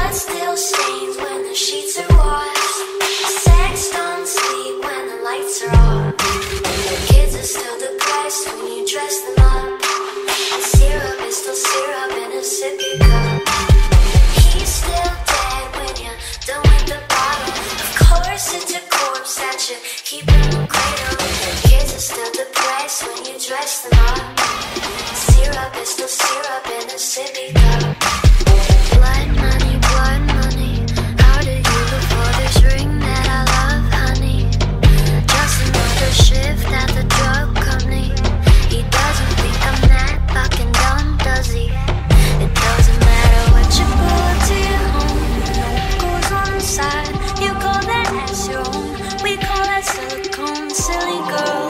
Blood still stains when the sheets are washed. Sex don't sleep when the lights are off. Kids are still depressed when you dress them up. And syrup is still syrup in a sippy cup. He's still dead when you're done with the bottle. Of course it's a corpse that you keep in the cradle. Kids are still depressed when you dress them up. Syrup is still syrup in a sippy cup. Blood money, how do you look for this ring that I love, honey? Just another shift at the drug company. He doesn't think I'm that fucking dumb, does he? It doesn't matter what you pull to your home. No goes on the side, you call that ass your own. We call that silicone, silly girl.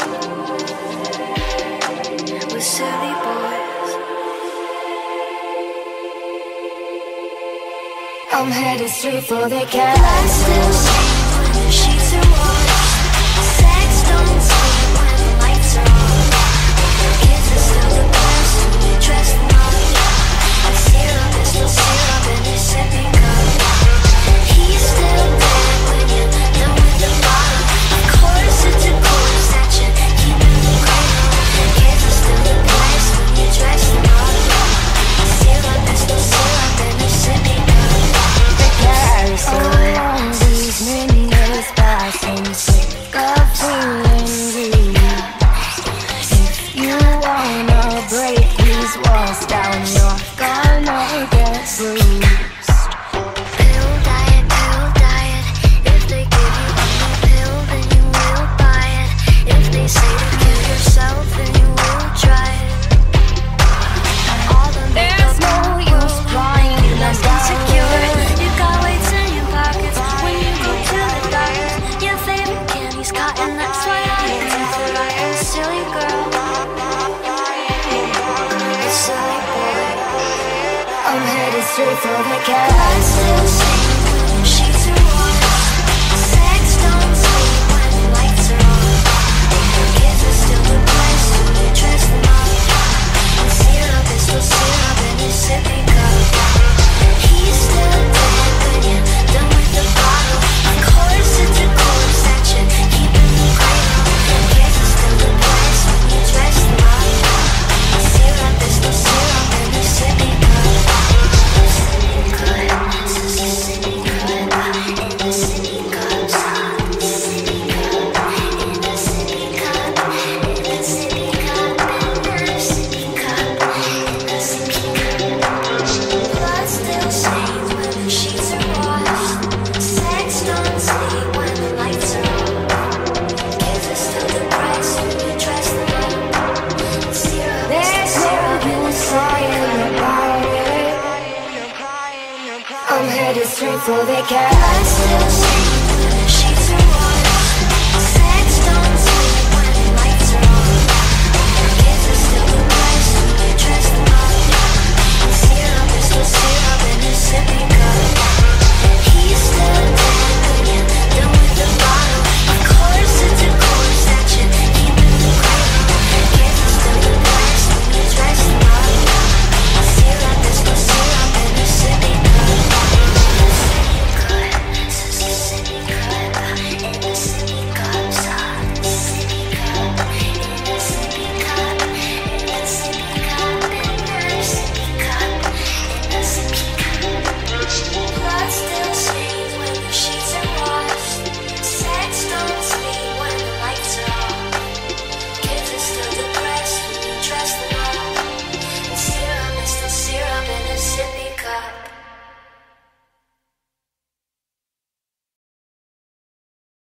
We're silly boys. I'm headed straight for the gas. Blood still stains when the sheets are washed. Sex don't sleep when the lights are off. Kids are still depressed when you dress them up. And syrup is still syrup in a sippy cup. He's still dead when you're done with the bottle. Of course it's a corpse that you keep in the cradle. Kids are still depressed when you dress them up. Syrup is still syrup in a sippy cup. So long, these minutes pass, I'm sick of feeling weak. If you wanna break these walls down, you're gonna get bruised. Pill diet, if they give you a new pill, then you will buy it. If they say to kill yourself, then you will try it. All the there's no use crying, you're less insecure. You got weights in your pockets when you go to the doctors. Your favorite candy's cotton, that's why I hate it. You're a silly girl, a silly boy. I'm headed straight for the gas. Blood still stains when the sheets are washed. Sex don't sleep when the lights are off. Kids are still depressed when you dress them up. And syrup is still syrup in a sippy cup. He's still dead when you're done with the bottle. Of course it's a corpse that you keep in the cradle. Kids are still depressed when you dress them up. Syrup is still syrup in a sippy cup. Blood still stains when the sheets are washed. Sex don't sleep when the lights are off. Kids are still depressed when you dress them up. Syrup is syrup in the crying about it. I'm headed straight for the gas. Blood still stains